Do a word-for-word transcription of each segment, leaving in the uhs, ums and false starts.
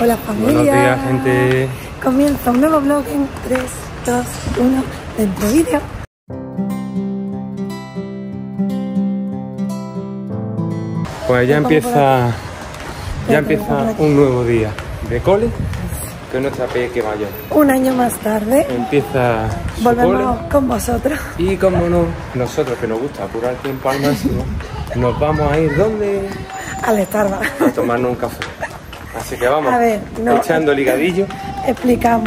Hola familia. Buenos días, gente. Comienza un nuevo vlog en tres, dos, uno, dentro vídeo. Pues ya empieza, ya empieza un nuevo día de cole, que es nuestra peque mayor. Un año más tarde Empieza su volvemos cole, con vosotros. y como no, nosotros que nos gusta apurar el tiempo al máximo, nos vamos a ir ¿dónde? Al Starbucks. A tomarnos un café. Así que vamos A ver, no, echando ligadillo. Explicamos.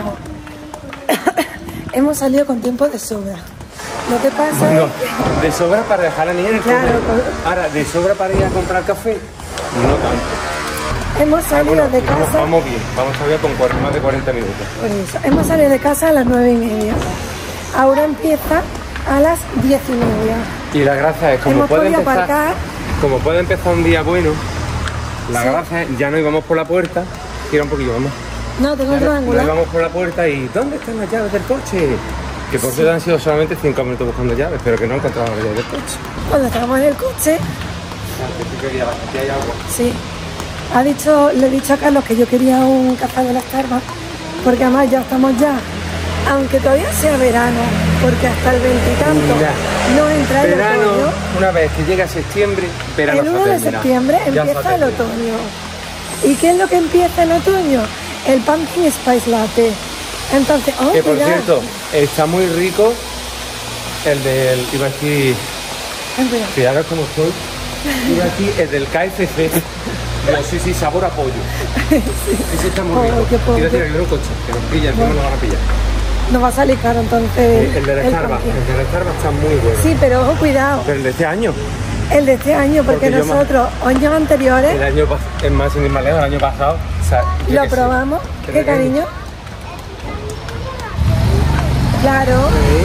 Hemos salido con tiempo de sobra. Lo que pasa Bueno, es que... de sobra para dejar a la niña en el Claro, cole. con- Ahora, de sobra para ir a comprar café, no tanto. hemos salido Bueno, de vamos, casa. vamos bien, vamos todavía con cuar- más de cuarenta minutos. Por eso, hemos salido de casa a las nueve y media. Ahora empieza a las diez y media. Y la gracia es, como Hemos puede podido empezar, aparcar. como puede empezar un día bueno, la Sí. gracia es, ya no íbamos por la puerta, gira un poquillo, vamos. No, tengo Ya otro no, no ángulo. íbamos por la puerta y ¿dónde están las llaves del coche? Que por cierto han sido solamente cinco minutos buscando llaves, pero que no encontramos las llaves del coche. Cuando estábamos en el coche, Aquí hay agua. sí. Ha dicho, le he dicho a Carlos que yo quería un café de la Starbucks, porque además ya estamos ya, aunque todavía sea verano, porque hasta el veintitanto Mira, no entra el Verano, otoño. una vez que llega septiembre, verano El se ha uno de terminado. septiembre Ya se ha empieza el terminado. otoño. ¿Y qué es lo que empieza en otoño? El pumpkin spice latte. Entonces, oh, Que por mirad. cierto, está muy rico el del, iba a decir, Ten cuidado. fijaros cómo estoy, iba a decir el del K F C. Digo, sí, sí, sabor a pollo. Ese está muy Oh, rico. qué pollo. Quiero decir, que viene un coche, que nos pilla, encima nos van a pillar. Nos va a salir caro entonces. El, el de la el Starbucks, pumpkin. el de la Starbucks está muy bueno. Sí, pero ojo, cuidado. Pero el de este año, El de este año, porque, Porque yo me- nosotros, años anteriores, el año pas- es más, sin ir más lejos, el año pasado, o sea, yo lo qué sé. probamos. Pero ¿Qué que- cariño? Claro,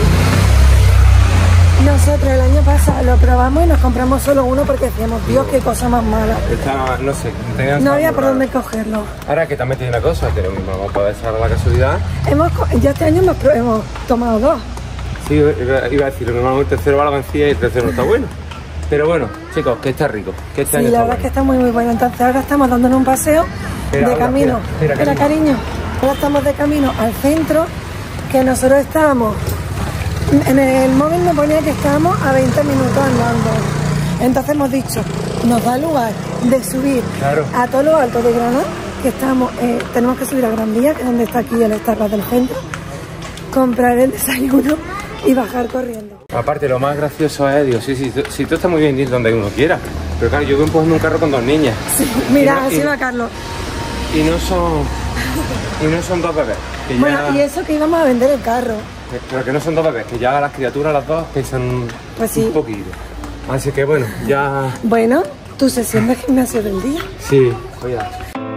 Sí. nosotros el año pasado lo probamos y nos compramos solo uno porque decíamos, Dios, qué cosa más mala. Está, no sé, tenía No sabor había por raro. dónde cogerlo. Ahora que también tiene una cosa, que lo mismo vamos a poder ser la casualidad. Hemos, co- ya este año hemos, pro- hemos tomado dos. Sí, iba iba a decir, lo normal el tercero va a la vencida y el tercero no está bueno. Pero bueno, chicos, que está rico, que este Sí, año la está verdad es que bueno. está muy muy bueno. Entonces ahora estamos dándonos un paseo Espera, de ahora, camino. espera, espera, cariño. Ahora estamos de camino al centro, que nosotros estábamos, en el móvil me ponía que estábamos a veinte minutos andando. Entonces hemos dicho, nos da lugar de subir Claro. a todo lo alto de Granada, que estamos, eh, tenemos que subir a Gran Vía, que es donde está aquí el Starbucks del centro, comprar el desayuno y bajar corriendo. Aparte, lo más gracioso es, digo, sí, sí, tú- si tú estás muy bien ir donde uno quiera. Pero claro, yo voy empujando un carro con dos niñas. Mira, Y no- así y- va Carlos. Y no son. Y no son dos bebés. Que Bueno, ya, y eso que íbamos a vender el carro. Pero que no son dos bebés, que ya las criaturas, las dos, pesan Pues sí. un poquito. Así que bueno, ya. Bueno, tu sesión de gimnasio del día. Sí, voy a.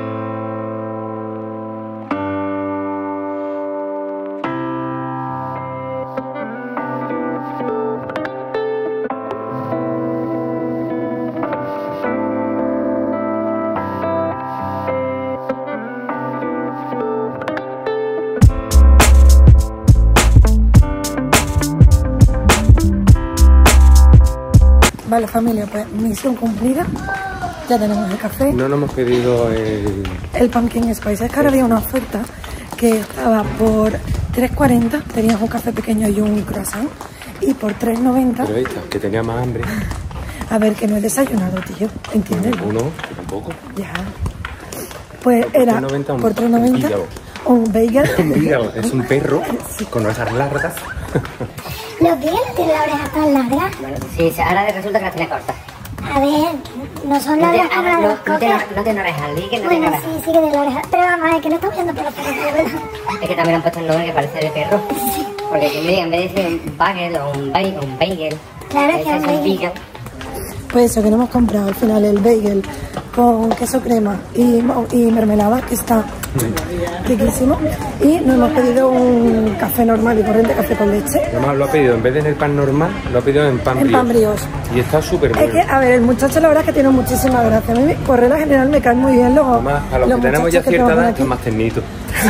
Vale, familia, pues misión cumplida. Ya tenemos el café. No nos hemos pedido el. El pumpkin spice. Es que ahora había una oferta que estaba por tres cuarenta. Tenías un café pequeño y un croissant. Y por tres noventa. Pero esta, que tenía más hambre. A ver, que no he desayunado, tío. ¿Entiendes? Uno, que tampoco. Ya. Pues Por era tres noventa un- por tres noventa un un bagel. Mira, es un perro con orejas largas. Los días no tienen las orejas tan largas. Bueno, sí, ahora resulta que las tiene cortas. A ver, no son No, largas tiene- como ahora las de no, las no tiene, cocas. no tiene orejas, di que no tiene Bueno, orejas. sí, sí que tiene la oreja. Pero vamos a ver, que no estamos viendo por los perros, ¿verdad? Es que también han puesto el nombre que parece de perro. Porque si me- en vez de decir un bagel o un bagel, un bagel, Claro ese que es un bagel. vegan. Pues eso, que no hemos comprado al final el bagel con queso crema y, y mermelada, que está riquísimo. Y nos hemos pedido un café normal y corriente, café con leche. Además lo ha pedido, en vez de en el pan normal, lo ha pedido en pan En pan brioche. Y está súper Es bueno. que, a ver, el muchacho la verdad es que tiene muchísima gracia. A mí, por regla general, me caen muy bien los, Además, a los, los que tenemos ya muchachos que cierta trabajan edad, aquí. están más ternitos.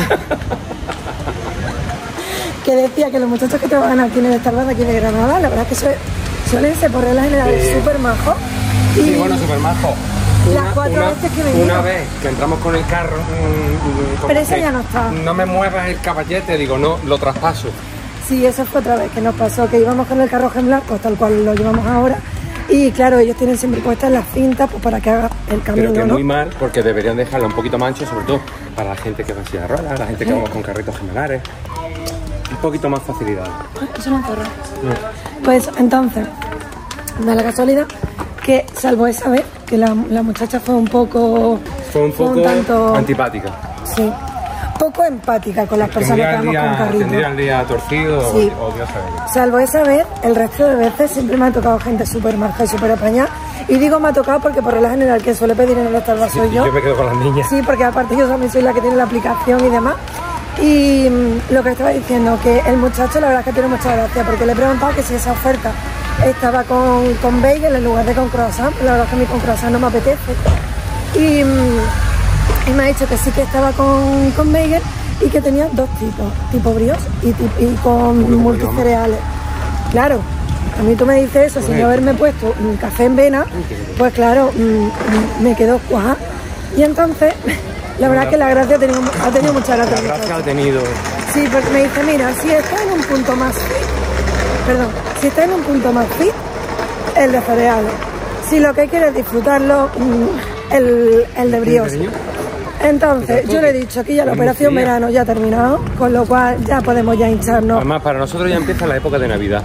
Que decía que los muchachos que trabajan aquí en el Starbucks de aquí de Granada, la verdad es que sue- suelen ser por regla general Sí. súper majos. Sí, bueno, súper majo. las cuatro una, veces que he venido. Una vez que entramos con el carro, mmm, como pero esa que ya no está. No me muevas el caballete, digo, no, lo traspaso. Sí, esa fue otra vez que nos pasó, que íbamos con el carro ejemplar, pues tal cual lo llevamos ahora. Y claro, ellos tienen siempre puestas las cintas pues, para que haga el camino, Pero que ¿no? muy mal, porque deberían dejarla un poquito más ancho, sobre todo para la gente que va en silla de ruedas, la gente que vamos con carritos gemelares. Un poquito más facilidad. Eso no corre. No. Pues entonces, da la casualidad que, salvo esa vez, que la, la muchacha fue un poco... Fue un poco tanto, antipática. Sí. Poco empática con las personas que vamos con carrito. Tendría el día torcido Sí. o, o Dios sabe. Salvo esa vez, el resto de veces siempre me ha tocado gente súper maja y súper apañada. Y digo me ha tocado porque por regla general quien suele pedir en el Starbucks soy yo. Yo me quedo con las niñas. Sí, porque aparte yo también soy la que tiene la aplicación y demás. Y mmm, lo que estaba diciendo, que el muchacho la verdad es que tiene mucha gracia, porque le he preguntado que si esa oferta estaba con, con bagel en lugar de con croissant. La verdad es que a mí con croissant no me apetece. Y, mmm, y me ha dicho que sí que estaba con, con bagel y que tenía dos tipos, tipo brioche y, y con multicereales. Claro, a mí tú me dices eso, sin yo haberme puesto un café en vena, pues claro, mmm, me quedo cuajada. Y entonces... La verdad es que la gracia ha tenido, ha tenido mucha gracia. La gracia ha tenido. Sí, porque me dice, mira, si está en un punto más fit, perdón, si está en un punto más fit, el de cereales. Si lo que quiere es disfrutarlo, el, el de brioche. Entonces, yo le he dicho que ya la operación verano ya ha terminado, con lo cual ya podemos ya hincharnos. Además, para nosotros ya empieza la época de Navidad.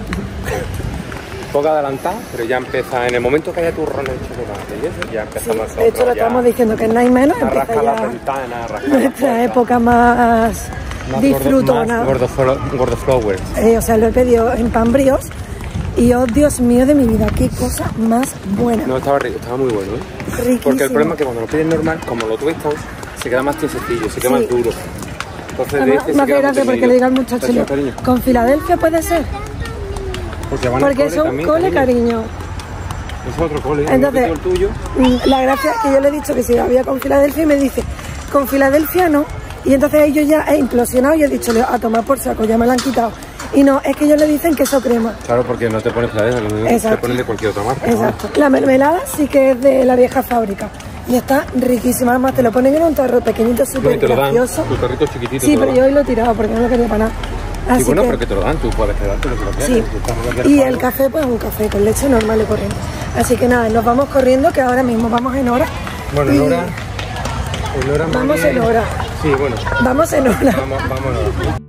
Poco adelantada, pero ya empieza en el momento que haya turrones de chocolate y eso, ya empezamos Sí, de hecho, lo estamos diciendo que no hay menos, a empieza rascar ya las ventanas, a rascar nuestra época más, más disfrutona. Gordo, más gordo flowers. Eh, o sea, lo he pedido en pan brioche y, oh Dios mío de mi vida, qué cosa más buena. No, estaba rico, estaba muy bueno, ¿eh? Riquísimo. Porque el problema es que cuando lo pides normal, como lo tuestan, se queda más tiesecillo, se queda Sí. más duro. Entonces, de Además, este me se hace queda gracia más porque le diga al muchacho, Gracias, yo, cariño. ¿con Filadelfia puede ser? Porque, van Porque al es un también, cole, cariño. Es otro cole, ¿eh? Entonces, el tuyo. La gracia es que yo le he dicho que si había con Filadelfia y me dice, con Filadelfia no. Y entonces ahí yo ya he implosionado y he dicho, a tomar por saco, ya me la han quitado. Y no, es que ellos le dicen queso crema. Claro, porque no te pones Filadelfia, lo mismo te ponen de cualquier otra marca. Exacto. ¿No? La mermelada sí que es de la vieja fábrica. Y está riquísima. Además, te lo ponen en un tarro pequeñito, súper gracioso. Tu tarrito chiquitito. Sí, pero yo hoy lo he tirado porque no lo quería para nada. Así sí, bueno, que... pero que te lo dan, tú puedes quedarte lo que lo quieras. Sí. Y el café, pues un café con leche normal y corriente. Así que nada, nos vamos corriendo, que ahora mismo vamos en hora. Bueno, y... en hora. En hora vamos en hora. Sí, bueno. Vamos en hora. Vamos, vámonos.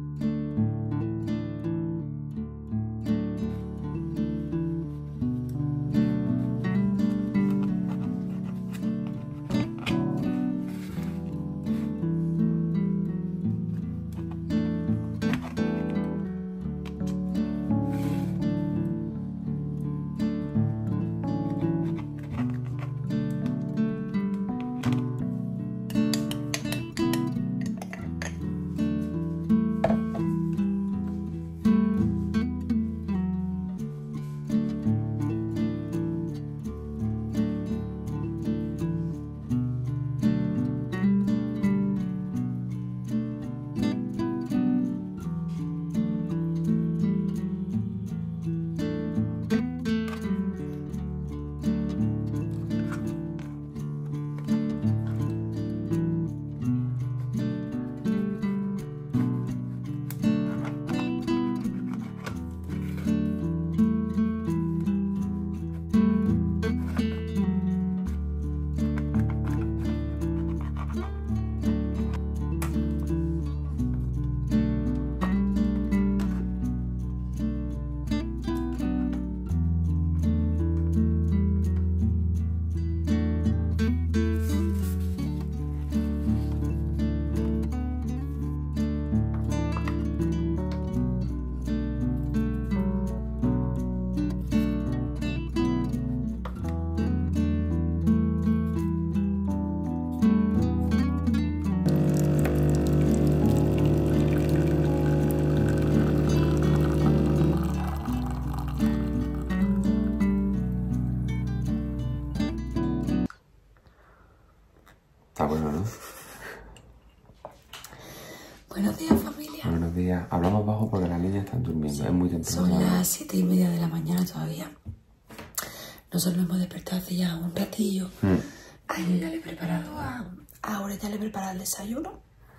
Está bueno, ¿no? Buenos días, familia. Buenos días. Hablamos bajo porque las niñas están durmiendo. Sí, es muy temprano. Son las siete y media de la mañana todavía. Nosotros nos hemos despertado hace ya un ratillo. Mm. Ay, yo ya le he preparado a... Ahora ya le he preparado el desayuno.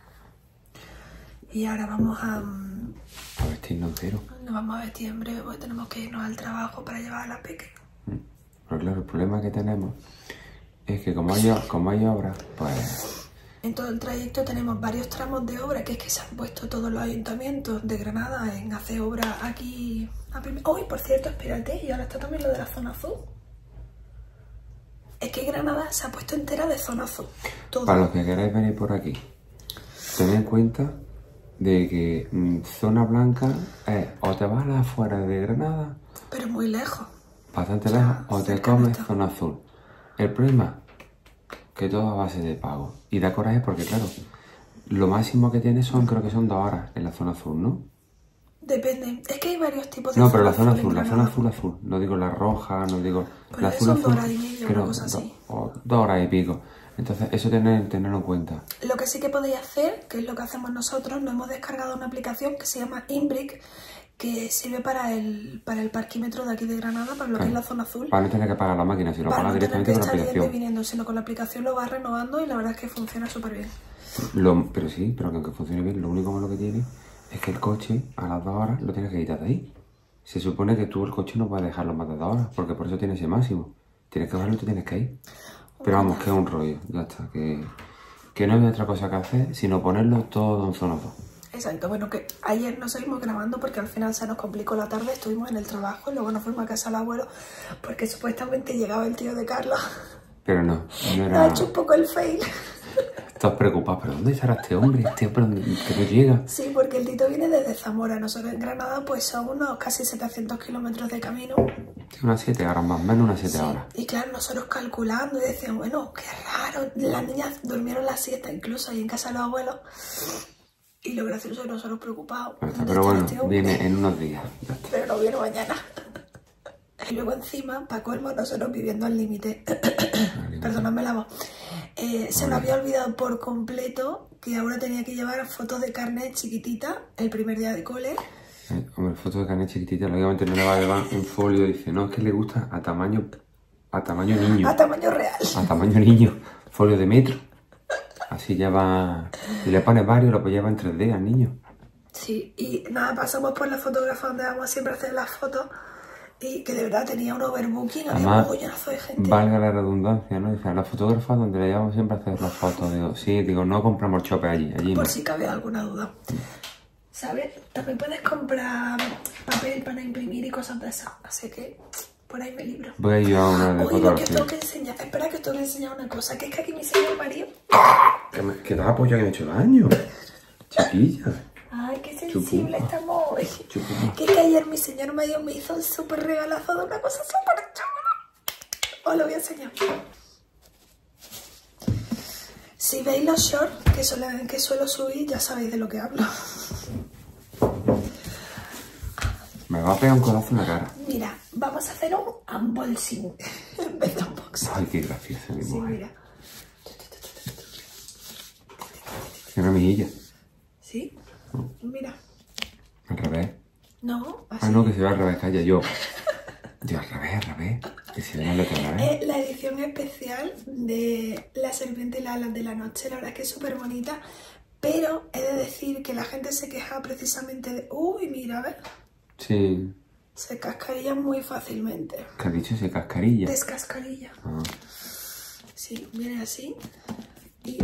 Y ahora vamos a... A vestirnos entero. Nos vamos a vestir en breve porque tenemos que irnos al trabajo para llevar a la peque. Pero claro, el problema que tenemos es que como hay, como hay obras, pues... En todo el trayecto tenemos varios tramos de obra, que es que se han puesto todos los ayuntamientos de Granada en hacer obra aquí. Uy, por cierto, espérate, y ahora está también lo de la zona azul. Es que Granada se ha puesto entera de zona azul. Todo. Para los que queráis venir por aquí, tened en cuenta de que mmm, zona blanca es o te vas a las afueras de Granada, pero muy lejos. Bastante lejos, o te comes zona azul. El problema que todo a base de pago. Y da coraje porque, claro, lo máximo que tiene son, creo que son dos horas en la zona azul, ¿no? Depende. Es que hay varios tipos de No, pero la zona azul, azul, la zona azul, azul. No digo la roja, no digo... Pues la azul, son azul, dos horas y media, creo, una cosa así. Do, o dos horas y pico. Entonces, eso tener, tenerlo en cuenta. Lo que sí que podéis hacer, que es lo que hacemos nosotros, nos hemos descargado una aplicación que se llama Inbrick, que sirve para el, para el parquímetro de aquí de Granada, para lo que es la zona azul. Para no tener que pagar la máquina, sino para pagar no directamente tener con la que estar aplicación. yendo y viniendo, sino con la aplicación lo vas renovando y la verdad es que funciona súper bien. Lo, pero sí, pero que aunque funcione bien, lo único malo que tiene es que el coche a las dos horas lo tienes que quitar de ahí. Se supone que tú el coche no puedes dejarlo más de dos horas, porque por eso tiene ese máximo. Tienes que bajarlo y te tienes que ir. Pero vamos, que es un rollo, ya está. Que, que no hay otra cosa que hacer sino ponerlo todo en zona dos. Exacto, bueno, que ayer no seguimos grabando porque al final se nos complicó la tarde, estuvimos en el trabajo y luego nos fuimos a casa del abuelo porque supuestamente llegaba el tío de Carlos. Pero no, no era... Nos ha hecho un poco el fail. Estás preocupado, ¿pero dónde estará este hombre? Este hombre que no llega. Sí, porque el Tito viene desde Zamora, nosotros en Granada pues son unos casi setecientos kilómetros de camino. Unas siete horas, más o menos unas siete Sí, horas. y claro, nosotros calculando y decíamos, bueno, qué raro, las niñas durmieron la siesta incluso ahí en casa de los abuelos. Y lo gracioso es nosotros preocupados. Pero, pero bueno, este viene en unos días. Pero no viene mañana. Y luego encima, para colmo, nosotros viviendo al límite. Perdóname la voz. Eh, se me había olvidado por completo que ahora tenía que llevar fotos de carnet chiquitita el primer día de cole. Eh, hombre, fotos de carnet chiquitita, lógicamente no le va a llevar en folio. Dice, no, es que le gusta a tamaño, a tamaño niño. A tamaño real. A tamaño niño. Folio de metro. Así lleva... Y le pones varios, lo lleva en tres D al niño. Sí, y nada, pasamos por la fotógrafa donde vamos siempre a hacer las fotos y que de verdad tenía un overbooking, había un mogollonazo de gente. Valga la redundancia, ¿no? Dice, a la fotógrafa donde le llevamos siempre a hacer las fotos. Digo, sí, digo, no compramos chope allí, allí Por no. si cabe alguna duda. ¿Sabes? También puedes comprar papel para imprimir y cosas de esas, así que... Por ahí me libro. Voy a ir a una de Oye, lo que fotografía. tengo que enseñar. Espera, que tengo que enseñar una cosa. Que es que aquí mi señor marido. Que, me, que te has apoyado que me he hecho daño. Chiquilla. Ay, qué sensible Chupupa. estamos hoy. Chupupa. Que es que ayer mi señor marido me hizo un súper regalazo de una cosa súper chula. Os lo voy a enseñar. Si veis los shorts que, suelo, que suelo subir, ya sabéis de lo que hablo. Me va a pegar un codazo en la cara. Mira, vamos a hacer un unboxing en vez de unboxing. Ay, qué graciosa mi Sí, mujer. mira. Una mejilla. ¿Sí? Mira. Al revés. No, así. Ah, no, que se va al revés, calla yo. Yo al revés, al revés. Que se ve la letra al revés. Es la edición especial de La serpiente y las alas de la noche. La verdad es que es súper bonita. Pero he de decir que la gente se queja precisamente de... Uy, mira, a ver. Sí. Se cascarilla muy fácilmente. ¿Qué has dicho? Se cascarilla. Descascarilla. Ah. Sí, viene así. Y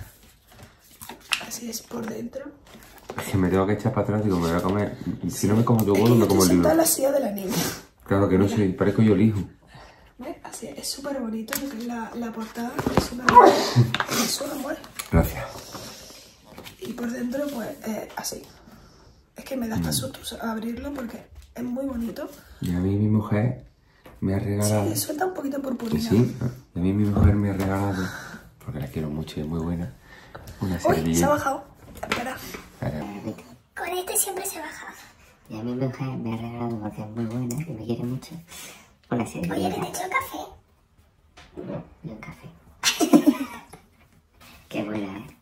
así es por dentro. Es que me tengo que echar para atrás, digo, me voy a comer. Si no me como tu Es bolo, que me yo como el estoy sentada libro. en la silla de la niña. Claro que no sé, parezco yo el hijo. ¿Ves? Así es súper bonito lo que es la, la portada. Es súper bonita. Es un amor. Gracias. Y por dentro, pues, eh, así. Es que me da hasta Mm. susto abrirlo porque es muy bonito. Y a mí mi mujer me ha regalado... Sí, suelta un poquito Que purpurina. sí, y a mí mi mujer me ha regalado, porque la quiero mucho y es muy buena, una Uy, se ha servilleta. bajado. Espera. Para... Con este siempre se baja. Y a mi mujer me ha regalado, porque es muy buena y me quiere mucho, una Oye, que servilleta te echo café. y un café. Qué buena, ¿eh?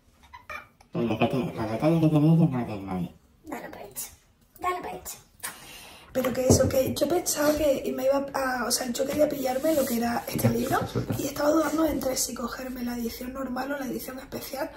Mira, que tiene, los detalles que tiene ella no los tiene nadie. Dale por hecho. Dale por hecho. pero que eso, que yo pensaba que me iba a... O sea, yo quería pillarme lo que era este libro y estaba dudando entre si cogerme la edición normal o la edición especial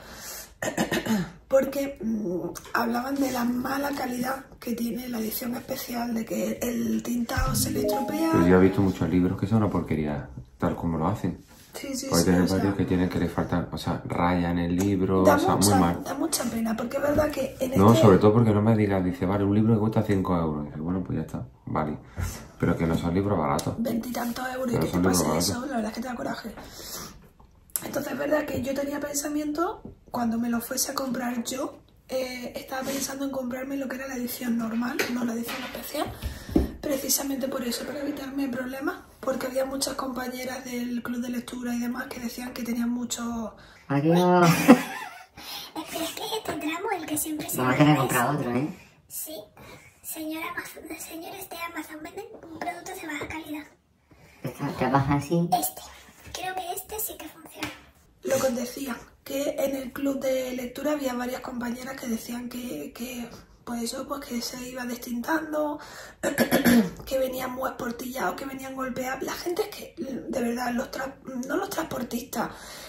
porque mmm, hablaban de la mala calidad que tiene la edición especial, de que el tintado se le estropea. Pero yo he visto muchos libros que son una porquería, tal como lo hacen. Sí, sí, Puede sí, tener o sea, varios que tienen que le faltan, o sea, raya en el libro, da o sea, mucha, muy mal. da mucha pena, porque es verdad que en No, este... sobre todo porque no me digas, dice, vale, un libro que cuesta cinco euros. Dice, bueno, pues ya está, vale. Pero que no son libros baratos. Veintitantos euros y Pero que te son libros pase baratos. eso, la verdad es que te da coraje. Entonces es verdad que yo tenía pensamiento, cuando me lo fuese a comprar yo, eh, estaba pensando en comprarme lo que era la edición normal, no la edición especial, precisamente por eso, para evitarme problemas, porque había muchas compañeras del club de lectura y demás que decían que tenían mucho... Aquí no... Espera, es que este tramo, el que siempre se Vamos a tener que comprar otro, ¿eh? Sí. Señora Amazon, señores de Amazon, venden productos de baja calidad. Esta trabaja así. Este. Creo que este sí que funciona. Lo que os decía, que en el club de lectura había varias compañeras que decían que, que pues eso, pues que se iba destintando, que venían muy esportillados, que venían golpeados. La gente es que, de verdad, los tra no los transportistas,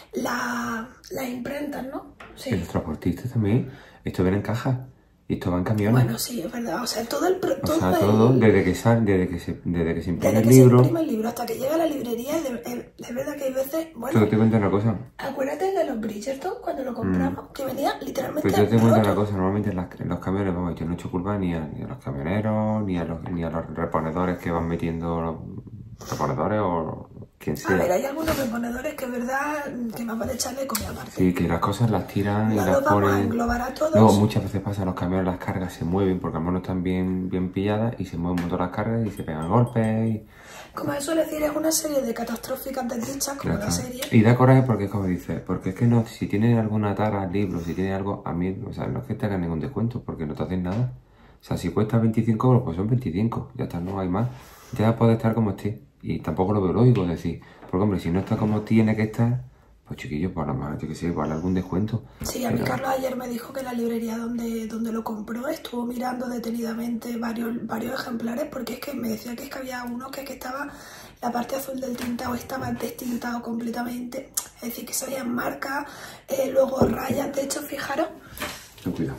la, las imprentas, ¿no? Sí. Y los transportistas también, esto viene en caja. Y esto va en camiones. Bueno, sí, es verdad. O sea, todo el... Pro, o todo sea, el, todo, desde que sale, desde que se, desde que se imprime desde el que libro. se imprime el libro hasta que llega a la librería, de, de, de verdad que hay veces... Bueno, Yo te cuento una cosa. acuérdate de los Bridgerton cuando lo compramos, mm. que venía literalmente... Pues yo te cuento una cosa, normalmente en, las, en los camiones, vamos, yo no he hecho culpa ni a, ni a los camioneros, ni a los, ni a los reponedores que van metiendo los reponedores o quien sea. A ver, hay algunos reponedores que es verdad que más vale echarle comida aparte. Sí, que las cosas las tiran no y las vamos ponen... a englobar a todos. Luego muchas veces pasa, los camiones, las cargas se mueven porque a lo mejor no están bien, bien pilladas y se mueven mucho las cargas y se pegan golpes y... Como se suele decir, es una serie de catastróficas desdichas, como la serie. Y da coraje porque, como dices, porque es que no, si tienes alguna tara, libro, si tienes algo, a mí, o sea, no es que te hagan ningún descuento porque no te hacen nada. O sea, si cuesta veinticinco euros, pues son veinticinco, ya está, no hay más. Ya puede estar como esté. Y tampoco lo veo lógico, es decir, porque hombre, si no está como tiene que estar, pues chiquillos, para más, yo que sé, vale algún descuento. Sí, a mí Carlos ayer me dijo que la librería donde, donde lo compró estuvo mirando detenidamente varios, varios ejemplares, porque es que me decía que es que había uno que, que estaba, la parte azul del tintado estaba destintado completamente, es decir, que se habían marcas, eh, luego rayas, de hecho, fijaros. Ten cuidado.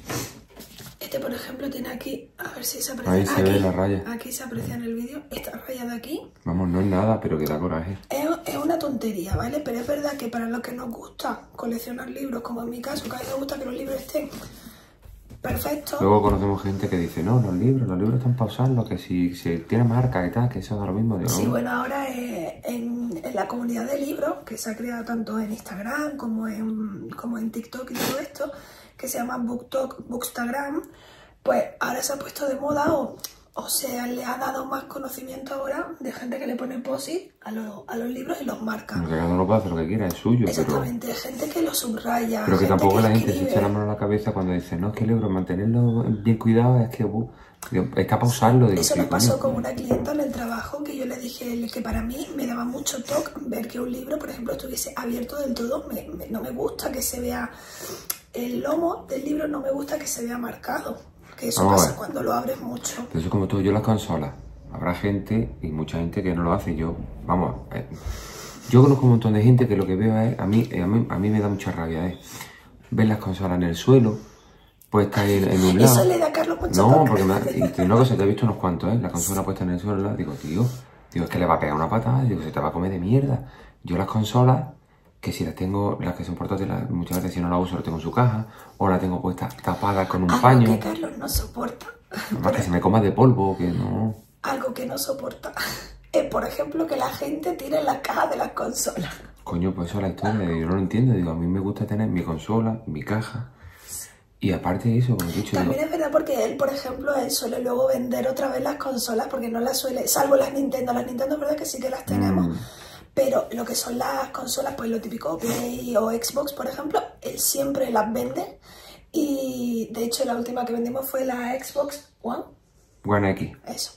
Este, por ejemplo, tiene aquí, a ver si se aprecia. Ahí se aquí, ve la raya. Aquí se aprecia en el vídeo, esta raya de aquí. Vamos, no es nada, pero que da coraje. Es, es una tontería, ¿vale? Pero es verdad que para los que nos gusta coleccionar libros, como en mi caso, que a mí me gusta que los libros estén perfectos. Luego conocemos gente que dice, no, los libros, los libros están para usarlos, que si, si tiene marca y tal, que eso da lo mismo. Digo, sí, ¿no? bueno, ahora eh, en, en la comunidad de libros, que se ha creado tanto en Instagram como en, como en TikTok y todo esto, que se llama BookTok, Bookstagram, pues ahora se ha puesto de moda o, o sea, le ha dado más conocimiento ahora de gente que le pone post-it a, lo, a los libros y los marca. Porque cada uno puede hacer lo que quiera, es suyo. Exactamente, pero... gente que lo subraya. Pero que gente tampoco que la gente escribe. se echa la mano a la cabeza cuando dice, no, es que el libro, mantenerlo bien cuidado es que uh, está para usarlo. Digo, Eso sí, me pasó coño. con una clienta en el trabajo que yo le dije que para mí me daba mucho toque ver que un libro, por ejemplo, estuviese abierto del todo. Me, me, no me gusta que se vea el lomo del libro, no me gusta que se vea marcado. Que eso Vamos pasa cuando lo abres mucho. Pero eso es como todo, yo las consolas. Habrá gente y mucha gente que no lo hace. Yo, vamos, eh, yo conozco un montón de gente que lo que veo es, a mí, eh, a mí, a mí me da mucha rabia, es ver las consolas en el suelo, puestas en, en un lado. Eso le da a Carlos mucho No, toque. porque me, y te, una cosa, te he visto unos cuantos, ¿eh? La consola puesta en el suelo, digo, tío, digo, es que le va a pegar una patada, digo, se te va a comer de mierda. Yo las consolas, que si las tengo, las que son portátiles, muchas veces si no las uso, las tengo en su caja, o la tengo puesta tapada con un Algo paño. que Carlos no soporta. Además que se me coma de polvo, que no... Algo que no soporta es, por ejemplo, que la gente tire las cajas de las consolas. Coño, pues eso es la historia, yo no lo entiendo, digo, a mí me gusta tener mi consola, mi caja, y aparte de eso, como he dicho... También digo, es verdad porque él, por ejemplo, él suele luego vender otra vez las consolas porque no las suele, salvo las Nintendo, las Nintendo es verdad que sí que las tenemos, mm. pero lo que son las consolas, pues lo típico Play o Xbox, por ejemplo, él siempre las vende y de hecho la última que vendimos fue la Xbox One. One X. Eso.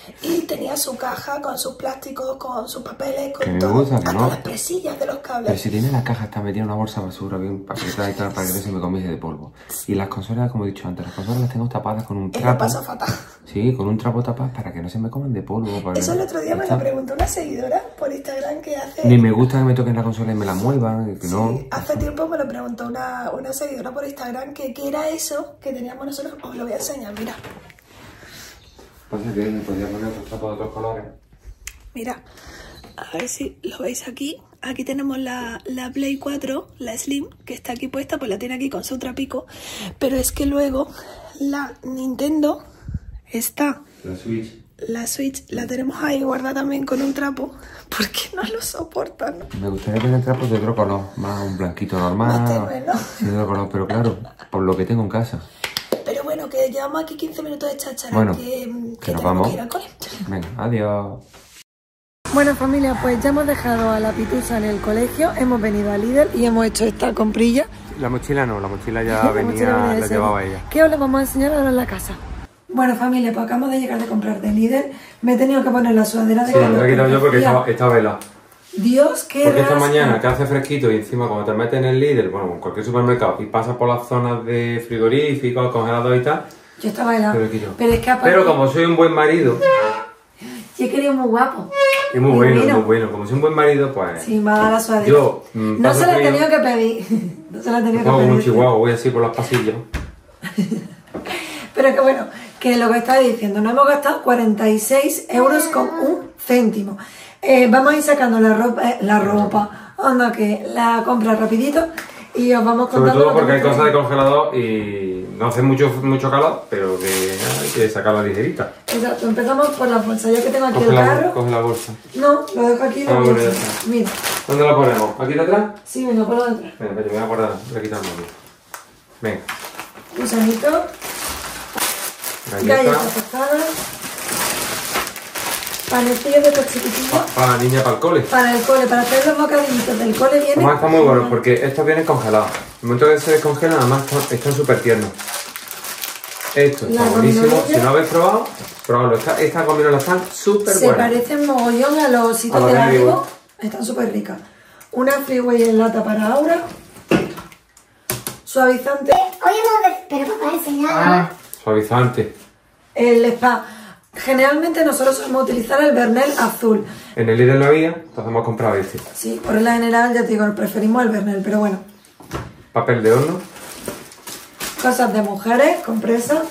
y tenía su caja con sus plásticos, con sus papeles, Que con me todo, gusta, que hasta no. las presillas de los cables. Pero si tiene la caja está metida en una bolsa de basura bien paquetada y tal, para que no se me comiese de polvo. Y las consolas, como he dicho antes, las consolas las tengo tapadas con un Eso trapo. pasa fatal. Sí, con un trapo tapado para que no se me coman de polvo. Para Eso que... el otro día me Está... lo preguntó una seguidora por Instagram que hace... Ni me gusta que me toquen la consola y me la muevan, que no. Sí, hace tiempo me lo preguntó una, una seguidora por Instagram que qué era eso que teníamos nosotros. Os lo voy a enseñar, mira. Pasa que me podía poner otros trapos de otros colores. Mira, a ver si lo veis aquí. Aquí tenemos la, la Play cuatro, la Slim, que está aquí puesta, pues la tiene aquí con su trapico. Pero es que luego la Nintendo está... La Switch. La Switch la tenemos ahí guardada también con un trapo, porque no lo soportan, ¿no? Me gustaría tener trapos de otro color, más un blanquito normal. Más tenue, ¿no? Sí, de otro color, pero claro, por lo que tengo en casa. Pero bueno, que llevamos aquí quince minutos de cháchara, Bueno, que, que, que nos tenemos vamos. que ir al cole. Venga, adiós. Bueno, familia, pues ya hemos dejado a la Pitusa en el colegio, hemos venido a Lidl y hemos hecho esta comprilla. La mochila no, la mochila ya La venía, mochila venía de la serie. llevaba ella. ¿Qué os lo vamos a enseñar ahora en la casa? Bueno, familia, pues acabamos de llegar de comprar de Lidl. Me he tenido que poner la sudadera de Sí, me calor la he quitado yo porque hacía- estaba, estaba helada. Dios, qué Porque esta rasca. mañana que hace fresquito y encima cuando te metes en el Lidl, bueno, en cualquier supermercado y pasas por las zonas de frigoríficos, congelados y tal, Yo estaba helada. me lo quito. Pero es que aparte... Pero como soy un buen marido, yo he querido muy guapo. y muy Y bueno, mira. muy bueno, como soy un buen marido, pues Sí, me ha dado la sudadera. yo mm, No paso se la he frío, tenido que pedir. No se la he tenido que juego como un pedir. chihuahua, voy así por los pasillos. Pero que bueno, que lo que estaba diciendo, nos hemos gastado cuarenta y seis euros con un céntimo. Eh, vamos a ir sacando la ropa, eh, la ropa, anda que la compra rapidito y os vamos Sobre contando. todo lo que porque hay hemos cosas de traído. congelador y no hace mucho, mucho calor, pero que hay que sacarla ligerita. Exacto, empezamos por la bolsa, ya que tengo aquí Coge el la, carro. coge la bolsa. No, lo dejo aquí en la Ah, bueno, bolsa. ya está. Mira, ¿Dónde la ponemos? ¿Aquí detrás? sí, venga, por dentro. Venga, me voy a guardar, voy a quitar el móvil. Venga, Gusanito, ahí galletas está. tostadas, panecillos de estos chiquititos. Para la niña, para el cole. Para el cole, para hacer los bocadillitos del cole viene. Además están muy buenos porque estos vienen congelados. En el momento que se descongelan, además están- están súper tiernos. Esto está La buenísimo. gominola. Si no habéis probado, probadlo. Esta- Estas gominolas están súper Se buenas. parecen mogollón a los A ositos los de de la Haribo. Haribo. Están súper ricas. Una freeway en lata para Aura. Suavizante. Hoy hemos de... Pero papá, enseñar. Ah, Suavizante. El spa. Generalmente nosotros solemos utilizar el Bernel azul. En el Lidl no había, entonces hemos comprado este. Sí, por regla general ya te digo, preferimos el Bernel, pero bueno. Papel de horno. Cosas de mujeres, compresas.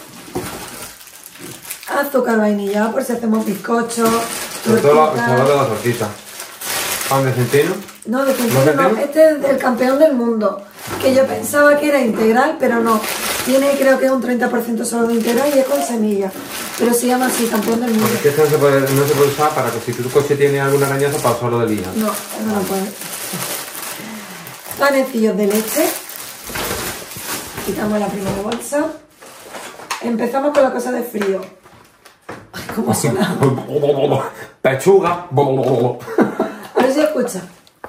Azúcar vainillado por si hacemos bizcochos. Sobre todo la, tortitas. sobre todo la tortita. Pan de centeno. No, de ¿No centeno no, centeno? este es del campeón del mundo. Que yo pensaba que era integral, pero no. Tiene creo que es un treinta por ciento solo de integral y es con semillas. Pero se llama así, campeón del mundo. Porque este no se, puede, no se puede usar para que si tu coche tiene alguna arañazo para usarlo de lija. No, eso no puede. Panecillos de leche. Quitamos la primera bolsa. Empezamos con la cosa de frío. Ay, cómo suena. Pechuga. A ver si escucha.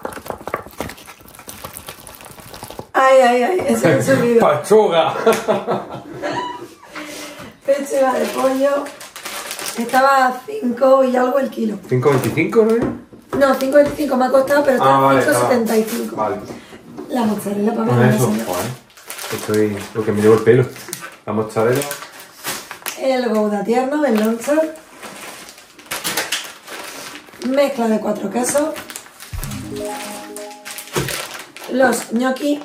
Ay, ay, ay, ese es el sonido. Pechuga. Pechuga de pollo. Estaba a cinco y algo el kilo. cinco veinticinco, ¿no era? No, cinco veinticinco me ha costado, pero está Ah, vale. a cinco setenta y cinco. Vale. La mozzarella para Con ver eso, joder. Estoy... Porque me llevo el pelo. La mozzarella. El gouda tierno, el loncha. Mezcla de cuatro quesos. Los gnocchi.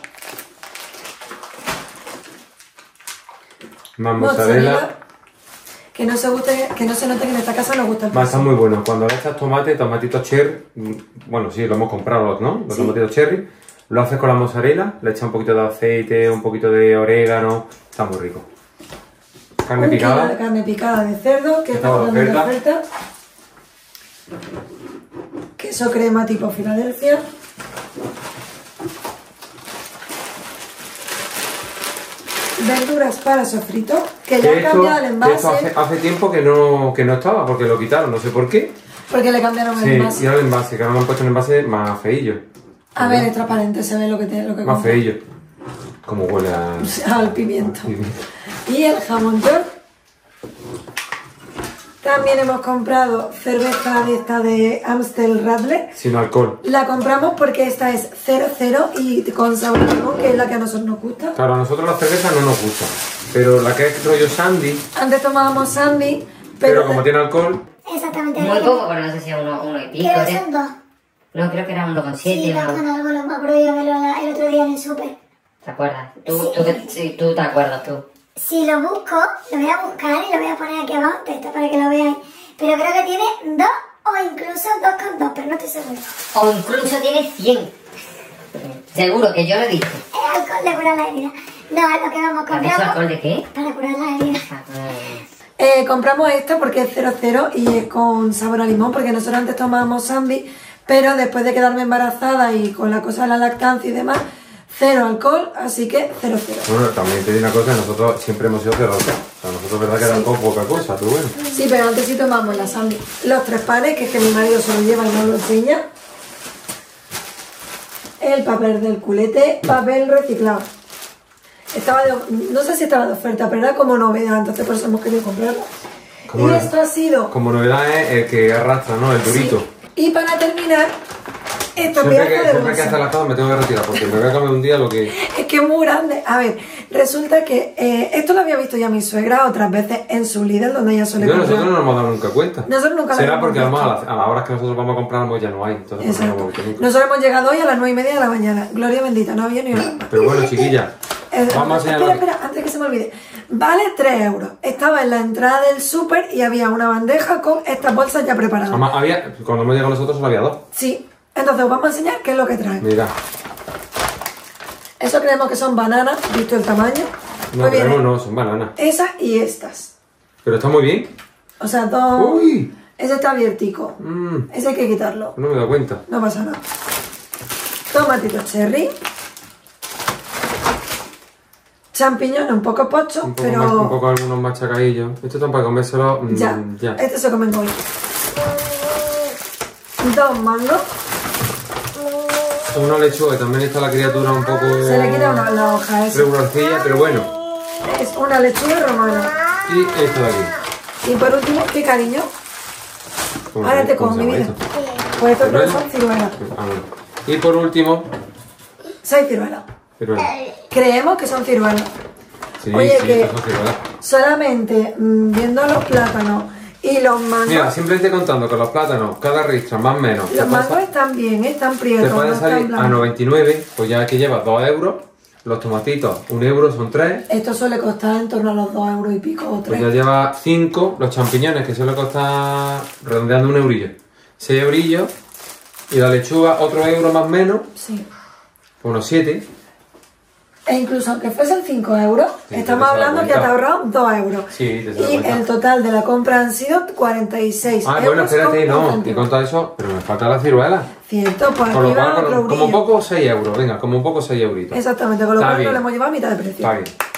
Más Mozzarella. mozzarella. Que no se guste, que no se note que en esta casa nos gusta el Va, queso. está muy bueno. Cuando le echas tomate, tomatitos cherry, mm, bueno, sí, lo hemos comprado, ¿no? Los Sí. tomatitos cherry. Lo haces con la mozzarella, le echas un poquito de aceite, un poquito de orégano. Está muy rico. Carne Un kilo de picada. carne picada de cerdo, que está Está de también de oferta. oferta. Queso crema tipo Filadelfia. Verduras para sofrito, que ya Que ha esto, cambiado el que envase, esto hace, hace tiempo que no, que no estaba, porque lo quitaron, no sé por qué. porque le cambiaron el Sí, envase. y ahora el envase, que ahora me han puesto un envase más feillo. A ver, es transparente, se ve lo que te lo que Más compra. feillo. Como huele a... Al pimiento. Y el jamón york, También hemos comprado cerveza de esta de Amstel Radler. Sin alcohol. La compramos porque esta es cero cero y con sabor a limón, que es la que a nosotros nos gusta. Claro, a nosotros la cerveza no nos gusta. Pero la que es rollo Sandy, Antes tomábamos Sandy, pero, pero, como tiene alcohol, Exactamente. Muy poco, pero no sé si es uno, uno y pico. Creo que ¿eh? son dos. No, creo que era uno con siete. Sí, uno- dos con algo, lo me acuerdo yo verlo la- el otro día en el súper. ¿Te acuerdas? Tú, Sí. tú, que- sí, tú te acuerdas, tú. Si lo busco, lo voy a buscar y lo voy a poner aquí abajo en texto para que lo veáis. Pero creo que tiene dos o incluso dos con dos, pero no estoy segura. O incluso tiene cien. Seguro que yo lo he visto. Es alcohol de curar la herida. No, es lo que vamos ¿Has dicho comprando alcohol de qué? para curar la herida. Ah, pues, eh, compramos esta porque es cero cero y es con sabor a limón, porque nosotros antes tomábamos Sandy, pero después de quedarme embarazada y con la cosa de la lactancia y demás, cero alcohol, así que cero cero. bueno, también te digo una cosa, nosotros siempre hemos sido cerrados. O sea, nosotros verdad que dan poca cosa, pero bueno. Sí, pero antes sí tomamos la Sandy. Los tres panes, que es que mi marido se lo lleva y no lo enseña. El papel del culete, papel reciclado. Estaba de, no sé si estaba de oferta, pero era como novedad, entonces por eso hemos querido comprarlo. Como Y no- esto ha sido... Como novedad es el que arrastra, ¿no? El durito. Sí. Y para terminar, esta Siempre que, pieza de siempre que hace bolsa. la cama me tengo que retirar porque me voy a comer un día lo que... Es que es muy grande. A ver, resulta que eh, esto lo había visto ya mi suegra otras veces en su líder, donde ella suele Yo, comprar. nosotros no nos hemos dado nunca cuenta. Nosotros nunca lo Será hemos porque además a, visto. la- a las horas que nosotros vamos a comprar pues ya no hay. Entonces pues, no Exacto. hemos visto nunca. Nosotros hemos llegado hoy a las nueve y media de la mañana. Gloria bendita, no había ni una. Pero bueno, chiquillas, Eh, vamos a enseñar espera, lo que- espera, antes que se me olvide. Vale tres euros. Estaba en la entrada del súper y había una bandeja con estas bolsas ya preparadas. Además, había, cuando hemos llegado nosotros solo había dos. Sí. Entonces os vamos a enseñar qué es lo que trae. Mira, Eso creemos que son bananas, visto el tamaño. no Pues viene creemos, no, son bananas. esas y estas. Pero está muy bien. O sea, dos... Uy, Ese está abiertico. mm, Ese hay que quitarlo. no me he dado cuenta. No pasa nada. Tomatitos cherry. Champiñones un poco pochos, Un poco, pero... más, un poco algunos machacadillos. Esto está para comérselo mm, Ya, ya. este se comen hoy. Dos mangos. Una lechuga, que también está la criatura un poco... Se le quita una, la hoja esa. regularcilla, pero bueno. Es una lechuga romana. Y esto de aquí. Y por último, ¿qué cariño? ¿Cómo Ahora se- te cómo como, se mi llama vida. esto? Pues estos no ¿Ciruela? son ciruelas. Ah, bueno. Y por último, Seis ciruelas. pero Creemos que son ciruelas. sí, Oye, sí, que- estos son ciruelas. Solamente mm, viendo los plátanos y los mangos. Mira, simplemente contando que los plátanos, cada ristra más o menos, te Los pueden, mangos están bien, están te prietos, pueden no están salir a blancos. noventa y nueve, pues ya aquí llevas dos euros. Los tomatitos, un euro, son tres. Esto suele costar en torno a los dos euros y pico o Pues tres. ya lleva cinco. Los champiñones, que suele costar redondeando un eurillo. seis eurillos. Y la lechuga, otro euro más o menos, Sí. unos siete. E incluso aunque fuesen cinco euros, Sí, estamos te sale hablando la que te has cuenta. ahorrado dos euros. Sí, te sale Y la cuenta. el total de la compra han sido cuarenta y seis Ah, euros. bueno, espérate, con un no. Y céntimo. con todo eso, pero me falta la ciruela. Cierto, pues Con lo aquí va cual, otro como, como brillo. poco, seis euros. Venga, como poco, seis euritos. Exactamente, con lo Está cual bien. no le hemos llevado a mitad de precio. Está bien.